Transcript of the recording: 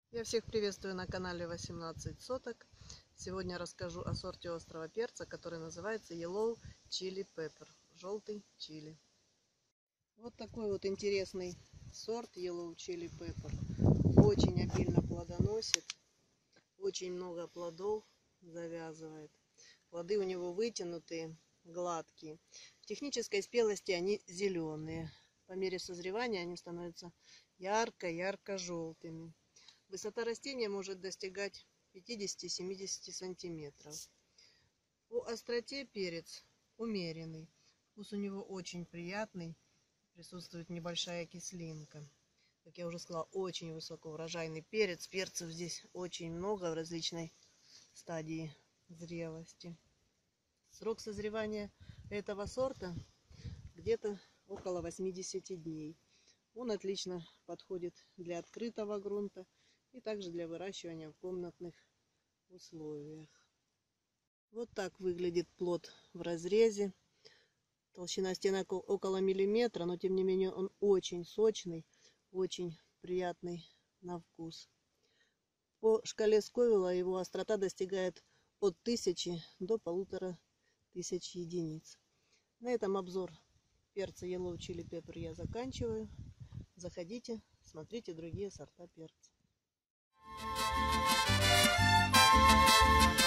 Я всех приветствую на канале 18 соток. Сегодня расскажу о сорте острого перца, который называется Yellow Chili Pepper, желтый чили. Вот такой вот интересный сорт Yellow Chili Pepper. Очень обильно плодоносит, очень много плодов завязывает. Плоды у него вытянутые, гладкие. В технической спелости они зеленые. По мере созревания они становятся ярко-ярко-желтыми. Высота растения может достигать 50-70 сантиметров. По остроте перец умеренный. Вкус у него очень приятный. Присутствует небольшая кислинка. Как я уже сказала, очень высокоурожайный перец. Перцев здесь очень много в различной стадии зрелости. Срок созревания этого сорта где-то около 80 дней. Он отлично подходит для открытого грунта и также для выращивания в комнатных условиях. Вот так выглядит плод в разрезе. Толщина стенок около миллиметра, но тем не менее он очень сочный, очень приятный на вкус. По шкале Сковилла его острота достигает от 1000 до 1500 единиц. На этом обзор перца Yellow Chili Pepper я заканчиваю. Заходите, смотрите другие сорта перца.